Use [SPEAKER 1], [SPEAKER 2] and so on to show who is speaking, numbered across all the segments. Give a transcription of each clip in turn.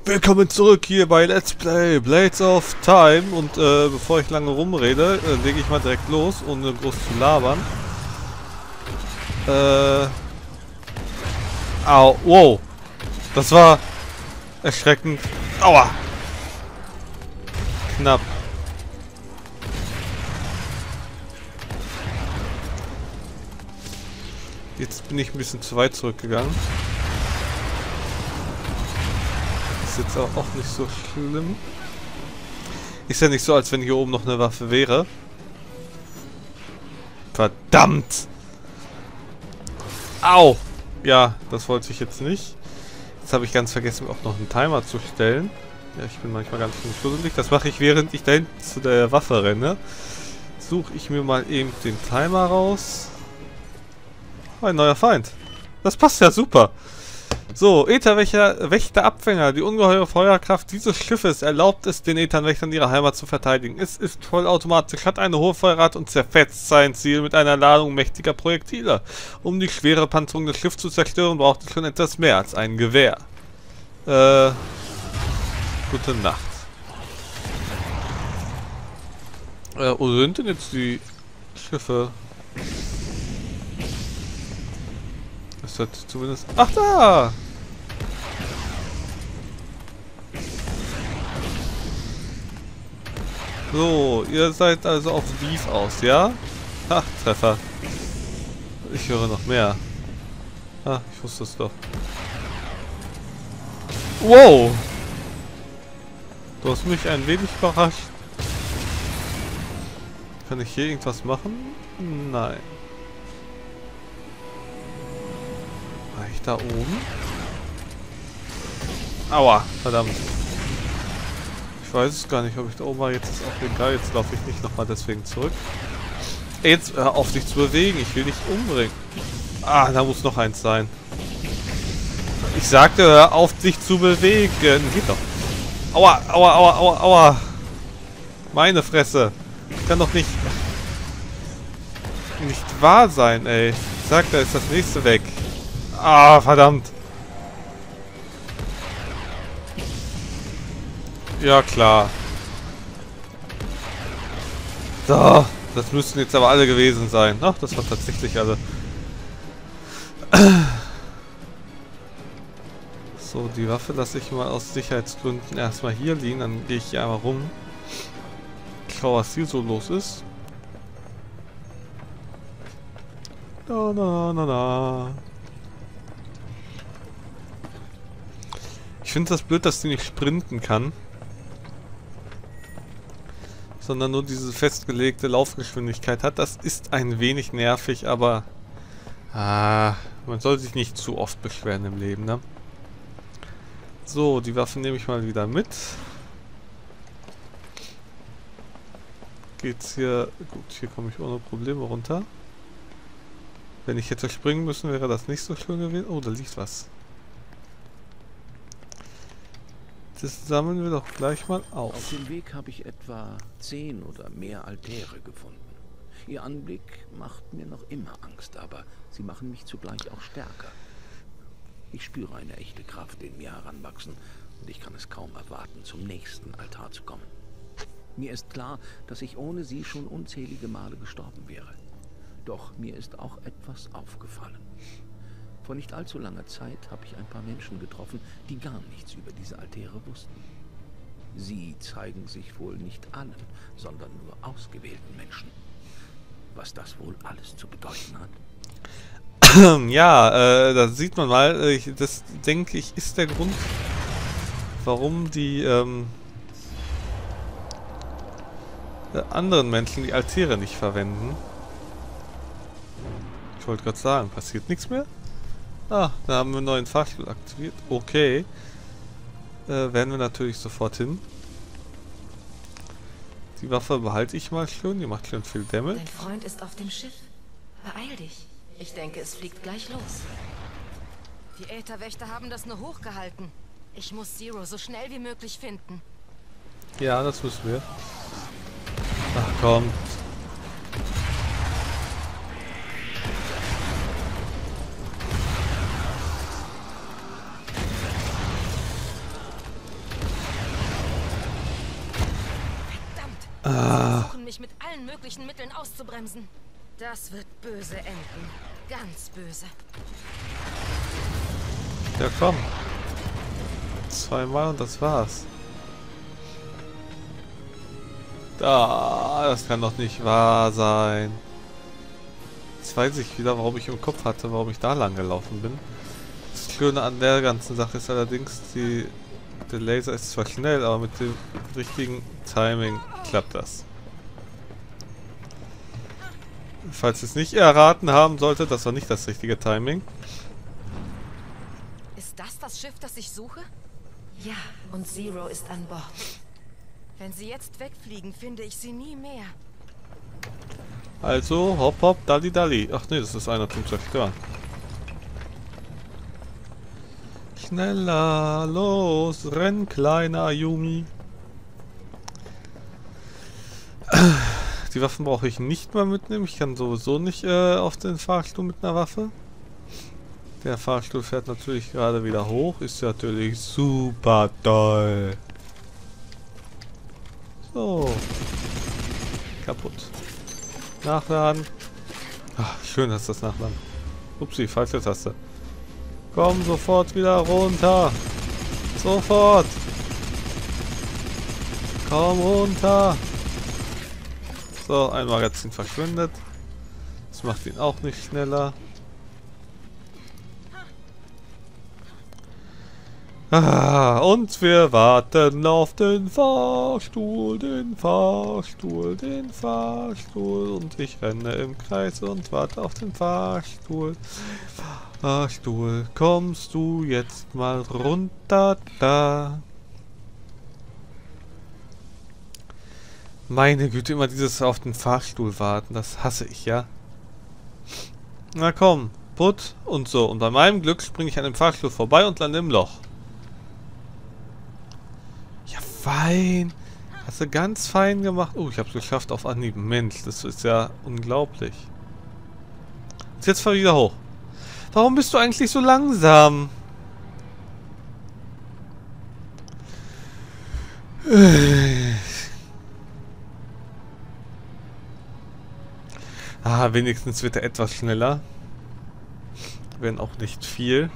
[SPEAKER 1] Willkommen zurück hier bei Let's Play Blades of Time und bevor ich lange rumrede, lege ich mal direkt los, ohne groß zu labern. Au, wow, das war erschreckend. Aua, knapp. Jetzt bin ich ein bisschen zu weit zurückgegangen. Ist jetzt auch nicht so schlimm. Ist ja nicht so, als wenn hier oben noch eine Waffe wäre. Verdammt! Au! Ja, das wollte ich jetzt nicht. Jetzt habe ich ganz vergessen, auch noch einen Timer zu stellen. Ja, ich bin manchmal ganz schön schlusselig. Das mache ich, während ich da hinten zu der Waffe renne. Suche ich mir mal eben den Timer raus. Ein neuer Feind. Das passt ja super. So, Ätherwächter-Abfänger. Die ungeheure Feuerkraft dieses Schiffes erlaubt es den Ätherwächtern ihre Heimat zu verteidigen. Es ist vollautomatisch, hat eine hohe Feuerrate und zerfetzt sein Ziel mit einer Ladung mächtiger Projektile. Um die schwere Panzerung des Schiffs zu zerstören, braucht es schon etwas mehr als ein Gewehr. Gute Nacht. Wo sind denn jetzt die Schiffe? Das hat zumindest... Ach, da! So, ihr seid also auf Beef aus, ja? Ha, Treffer. Ich höre noch mehr. Ah, ich wusste es doch. Wow! Du hast mich ein wenig überrascht. Kann ich hier irgendwas machen? Nein. War ich da oben? Aua, verdammt. Ich weiß es gar nicht, ob ich da oben war. Jetzt ist auch egal. Jetzt laufe ich nicht nochmal deswegen zurück. Jetzt hör auf, dich zu bewegen. Ich will dich umbringen. Ah, da muss noch eins sein. Ich sagte, hör auf, dich zu bewegen. Geht doch. Aua, aua, aua, aua, aua. Meine Fresse. Kann doch nicht wahr sein, ey. Ich sag, da ist das nächste weg. Ah, verdammt. Ja, klar. So, das müssten jetzt aber alle gewesen sein. Ach, das war tatsächlich alle. So, die Waffe lasse ich mal aus Sicherheitsgründen erstmal hier liegen. Dann gehe ich hier einmal rum. Ich schau, was hier so los ist. Na, na, na, na. Ich finde das blöd, dass die nicht sprinten kann. Sondern nur diese festgelegte Laufgeschwindigkeit hat. Das ist ein wenig nervig, aber man soll sich nicht zu oft beschweren im Leben, ne? So, die Waffen nehme ich mal wieder mit. Geht's hier... Gut, hier komme ich ohne Probleme runter. Wenn ich hätte springen müssen, wäre das nicht so schön gewesen. Oh, da liegt was. Das sammeln wir doch gleich mal auf.
[SPEAKER 2] Auf dem Weg habe ich etwa 10 oder mehr Altäre gefunden. Ihr Anblick macht mir noch immer Angst, aber sie machen mich zugleich auch stärker. Ich spüre eine echte Kraft in mir heranwachsen und ich kann es kaum erwarten, zum nächsten Altar zu kommen. Mir ist klar, dass ich ohne sie schon unzählige Male gestorben wäre. Doch mir ist auch etwas aufgefallen. Vor nicht allzu langer Zeit habe ich ein paar Menschen getroffen, die gar nichts über diese Altäre wussten. Sie zeigen sich wohl nicht allen, sondern nur ausgewählten Menschen. Was das wohl alles zu bedeuten hat?
[SPEAKER 1] Ja, da sieht man mal, das denke ich ist der Grund, warum die anderen Menschen die Altäre nicht verwenden. Ich wollte gerade sagen, passiert nichts mehr? Ah, da haben wir einen neuen Fahrstuhl aktiviert. Okay. Werden wir natürlich sofort hin. Die Waffe behalte ich mal schön. Die macht schon viel Damage.
[SPEAKER 3] Dein Freund ist auf dem Schiff. Beeil dich. Ich denke, es fliegt gleich los. Die Ätherwächter haben das nur hochgehalten. Ich muss Zero so schnell wie möglich finden.
[SPEAKER 1] Ja, das müssen wir. Ach komm.
[SPEAKER 3] versuchen, mich mit allen möglichen Mitteln auszubremsen. Das wird böse enden. Ganz böse.
[SPEAKER 1] Ja, komm. 2-mal und das war's. Das kann doch nicht wahr sein. Jetzt weiß ich wieder, warum ich im Kopf hatte, warum ich da lang gelaufen bin. Das Schöne an der ganzen Sache ist allerdings, der Laser ist zwar schnell, aber mit dem richtigen Timing klappt das. Falls ihr es nicht erraten haben solltet, das war nicht das richtige Timing.
[SPEAKER 3] Ist das Schiff, das ich suche?
[SPEAKER 4] Ja, und Zero ist an Bord.
[SPEAKER 3] Wenn sie jetzt wegfliegen, finde ich sie nie mehr.
[SPEAKER 1] Also, hopp hopp, dalli dalli. Ach nee, das ist einer zum Zerstören. Schneller, los, renn, kleiner Yumi. Die Waffen brauche ich nicht mal mitnehmen. Ich kann sowieso nicht auf den Fahrstuhl mit einer Waffe. Der Fahrstuhl fährt natürlich gerade wieder hoch. Ist natürlich super toll. So. Kaputt. Nachladen. Ach, schön, dass das nachladen. Upsi, falsche Taste. Komm sofort wieder runter. Sofort. Komm runter. So, ein Magazin verschwindet. Das macht ihn auch nicht schneller. Ah, und wir warten auf den Fahrstuhl, den Fahrstuhl, den Fahrstuhl. Und ich renne im Kreis und warte auf den Fahrstuhl. Fahrstuhl, kommst du jetzt mal runter da? Meine Güte, immer dieses auf den Fahrstuhl warten, das hasse ich, ja. Na komm, put und so. Und bei meinem Glück springe ich an dem Fahrstuhl vorbei und lande im Loch. Ja, fein. Hast du ganz fein gemacht. Oh, ich habe es geschafft auf Anhieb. Mensch, das ist ja unglaublich. Und jetzt fahr wieder hoch. Warum bist du eigentlich so langsam? Ah, wenigstens wird er etwas schneller. Wenn auch nicht viel.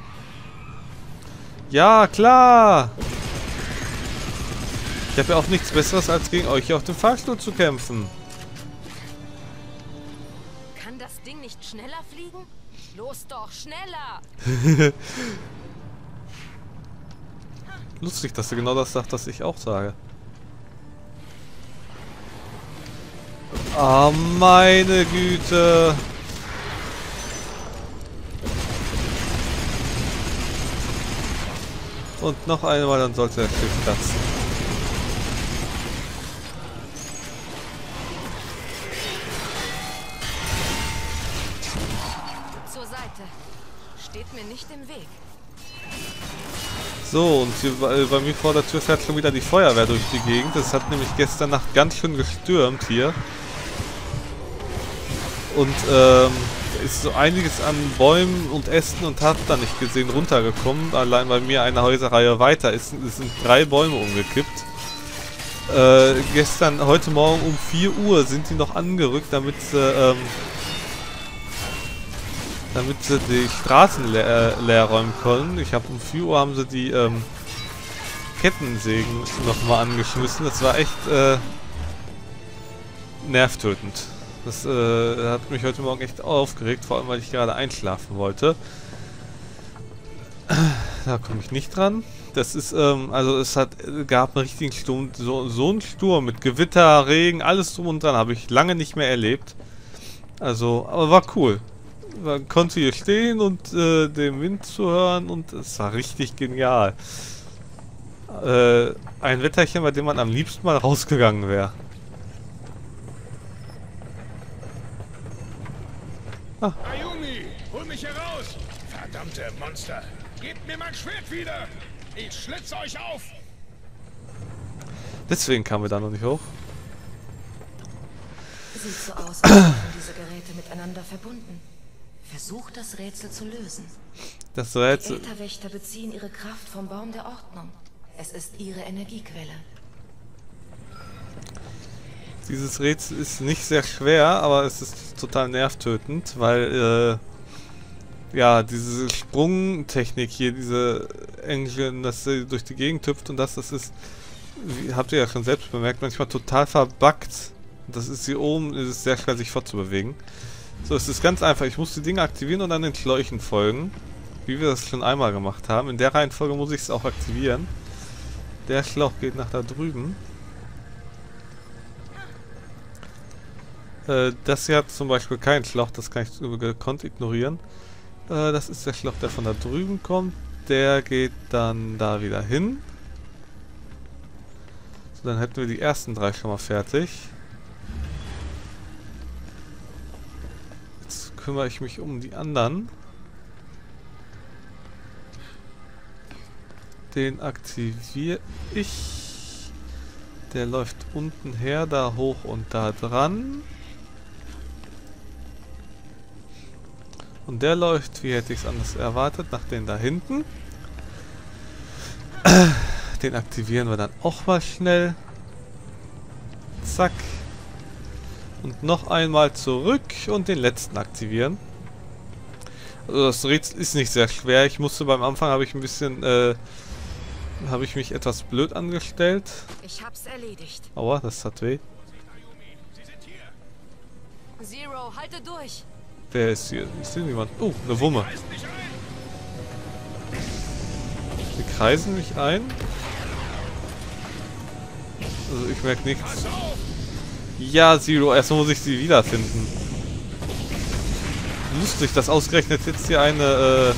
[SPEAKER 1] Ja, klar! Ich habe ja auch nichts Besseres, als gegen euch hier auf dem Fahrstuhl zu kämpfen.
[SPEAKER 3] Kann das Ding nicht schneller fliegen? Los doch, schneller!
[SPEAKER 1] Lustig, dass du genau das sagst, was ich auch sage. Oh, meine Güte. Und noch einmal, dann sollte der Schiff platzen.
[SPEAKER 3] Zur Seite. Steht mir nicht im Weg.
[SPEAKER 1] So, und hier, bei mir vor der Tür fährt schon wieder die Feuerwehr durch die Gegend. Es hat nämlich gestern Nacht ganz schön gestürmt hier. Und ist so einiges an Bäumen und Ästen und hast da nicht gesehen runtergekommen. Allein bei mir eine Häuserreihe weiter sind 3 Bäume umgekippt. Heute Morgen um 4 Uhr sind die noch angerückt, damit sie die Straßen leer räumen können. Ich habe um 4 Uhr haben sie die Kettensägen nochmal angeschmissen. Das war echt nervtötend. Das hat mich heute Morgen echt aufgeregt, vor allem weil ich gerade einschlafen wollte. Da komme ich nicht dran. Das ist, also es gab einen richtigen Sturm, so einen Sturm mit Gewitter, Regen, alles drum und dran, habe ich lange nicht mehr erlebt. Also, aber war cool. Man konnte hier stehen und dem Wind zuhören und es war richtig genial. Ein Wetterchen, bei dem man am liebsten mal rausgegangen wäre.
[SPEAKER 5] Ayumi, hol mich heraus! Verdammte Monster! Gebt mir mein Schwert wieder! Ich schlitze euch auf!
[SPEAKER 1] Deswegen kamen wir da noch nicht hoch.
[SPEAKER 4] Sieht so aus, als wären diese Geräte miteinander verbunden. Versucht das Rätsel zu lösen.
[SPEAKER 1] Das
[SPEAKER 4] Die
[SPEAKER 1] Rätsel.
[SPEAKER 4] Ätherwächter beziehen ihre Kraft vom Baum der Ordnung. Es ist ihre Energiequelle.
[SPEAKER 1] Dieses Rätsel ist nicht sehr schwer, aber es ist total nervtötend, weil ja, diese Sprungtechnik hier, diese Engine, dass sie durch die Gegend hüpft und das ist, habt ihr ja schon selbst bemerkt, manchmal total verbuggt. Das ist hier oben, ist es sehr schwer sich fortzubewegen. So, es ist ganz einfach. Ich muss die Dinge aktivieren und dann den Schläuchen folgen. Wie wir das schon einmal gemacht haben. In der Reihenfolge muss ich es auch aktivieren. Der Schlauch geht nach da drüben. Das hier hat zum Beispiel keinen Schlauch, das kann ich gekonnt ignorieren. Das ist der Schlauch, der von da drüben kommt. Der geht dann da wieder hin. So, dann hätten wir die ersten 3 schon mal fertig. Jetzt kümmere ich mich um die anderen. Den aktiviere ich. Der läuft unten her, da hoch und da dran. Und der läuft, wie hätte ich es anders erwartet, nach den da hinten. Den aktivieren wir dann auch mal schnell. Zack. Und noch einmal zurück und den letzten aktivieren. Also das Rätsel ist nicht sehr schwer. Ich musste beim Anfang, habe ich ein bisschen, habe ich mich etwas blöd angestellt.
[SPEAKER 3] Ich hab's erledigt.
[SPEAKER 1] Aua, das hat weh.
[SPEAKER 3] Zero, halte durch.
[SPEAKER 1] Wer ist hier? Ist hier niemand? Oh, eine Wumme. Die kreisen mich ein. Also ich merke nichts. Ja, Zero, erstmal muss ich sie wiederfinden. Lustig, dass ausgerechnet jetzt hier eine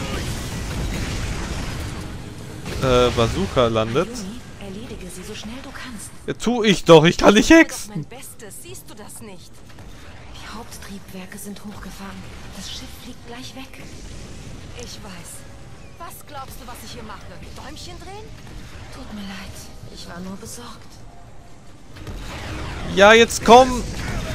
[SPEAKER 1] Bazooka landet.
[SPEAKER 4] Erledige sie so schnell du kannst.
[SPEAKER 1] Ja, tu ich doch, ich kann nicht hexen.
[SPEAKER 3] Mein Bestes, siehst du das nicht?
[SPEAKER 4] Die Haupttriebwerke sind hochgefahren. Das Schiff fliegt gleich weg.
[SPEAKER 3] Ich weiß. Was glaubst du, was ich hier mache? Däumchen drehen?
[SPEAKER 4] Tut mir leid. Ich war nur besorgt.
[SPEAKER 1] Ja, jetzt komm!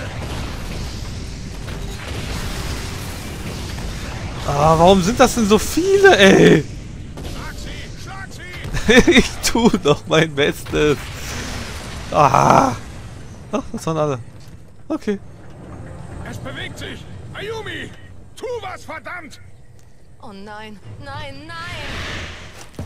[SPEAKER 1] Ah, warum sind das denn so viele, ey?
[SPEAKER 5] Schlag sie!
[SPEAKER 1] Ich tu doch mein Bestes. Ah! Ach, das waren alle. Okay.
[SPEAKER 5] Es bewegt sich! Ayumi! Tu was, verdammt!
[SPEAKER 3] Oh nein, nein, nein!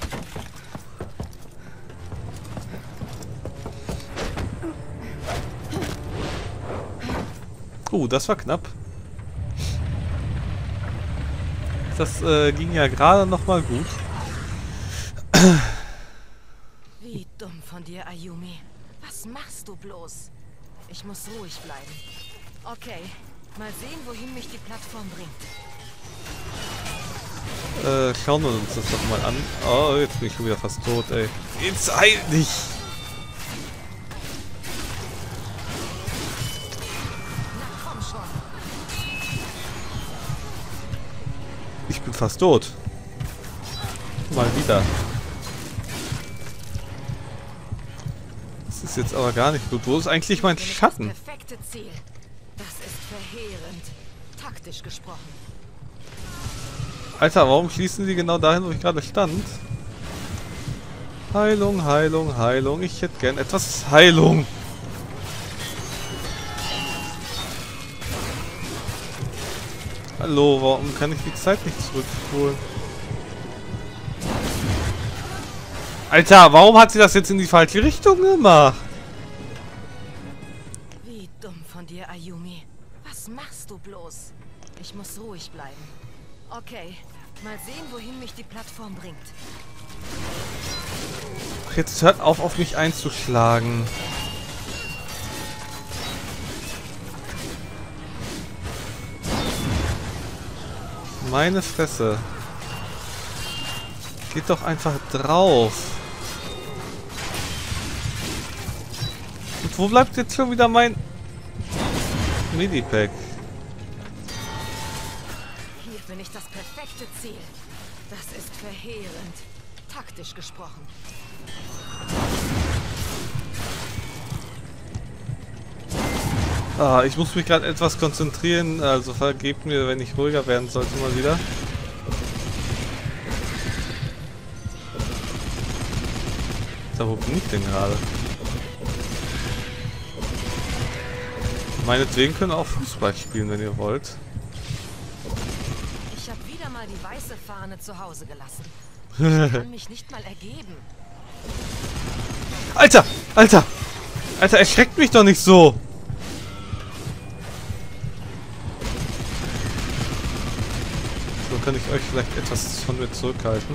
[SPEAKER 1] Das war knapp. Das ging ja gerade noch mal gut.
[SPEAKER 3] Wie dumm von dir, Ayumi. Was machst du bloß? Ich muss ruhig bleiben. Okay, mal sehen, wohin mich die Plattform bringt.
[SPEAKER 1] Schauen wir uns das doch mal an. Oh, jetzt bin ich schon wieder fast tot, ey. Jetzt heil dich!
[SPEAKER 3] Na komm schon.
[SPEAKER 1] Ich bin fast tot. Mal wieder. Das ist jetzt aber gar nicht gut. Wo ist eigentlich mein Schatten?
[SPEAKER 3] Das perfekte Ziel. Das ist verheerend. Taktisch gesprochen.
[SPEAKER 1] Alter, warum schließen sie genau dahin, wo ich gerade stand? Heilung, Heilung, Heilung. Ich hätte gern etwas Heilung. Hallo, warum kann ich die Zeit nicht zurückspulen? Alter, warum hat sie das jetzt in die falsche Richtung gemacht?
[SPEAKER 3] Wie dumm von dir, Ayumi. Was machst du bloß? Ich muss ruhig bleiben. Okay, mal sehen, wohin mich die Plattform bringt.
[SPEAKER 1] Ach, jetzt hört auf mich einzuschlagen. Meine Fresse. Geht doch einfach drauf. Und wo bleibt jetzt schon wieder mein Medipack?
[SPEAKER 3] Hier bin ich das perfekte Ziel. Das ist verheerend. Taktisch gesprochen.
[SPEAKER 1] Ah, ich muss mich gerade etwas konzentrieren, also vergebt mir, wenn ich ruhiger werden sollte mal wieder. So, wo bin ich denn gerade? Meinetwegen können auch Fußball spielen, wenn ihr wollt.
[SPEAKER 3] Ich habe wieder mal die weiße Fahne zu Hause gelassen. Ich kann mich nicht mal ergeben.
[SPEAKER 1] Alter! Alter! Alter, erschreckt mich doch nicht so! So kann ich euch vielleicht etwas von mir zurückhalten.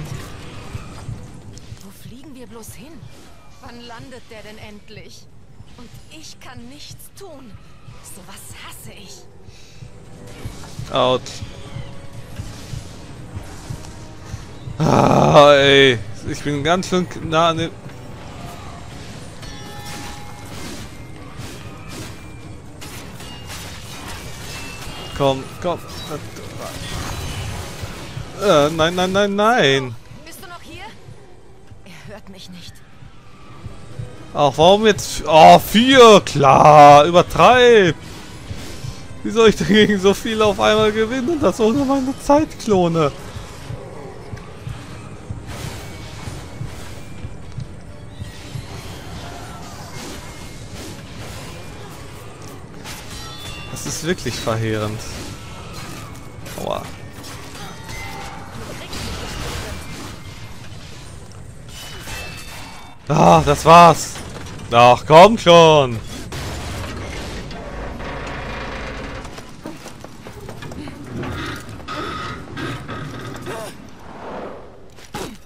[SPEAKER 3] Wo fliegen wir bloß hin? Wann landet der denn endlich? Und ich kann nichts tun. Sowas hasse ich.
[SPEAKER 1] Out. Ah, ey. Ich bin ganz schön nah an den... Komm, komm. Nein, nein, nein, nein.
[SPEAKER 3] Bist du noch hier? Er hört mich nicht.
[SPEAKER 1] Ach, warum jetzt... Oh, 4! Klar, übertreib! Wie soll ich dagegen so viel auf einmal gewinnen und das ohne meine Zeitklone? Das ist wirklich verheerend. Aua. Ah, das war's. Ach, komm schon.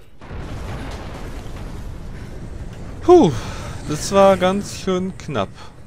[SPEAKER 1] Puh, das war ganz schön knapp.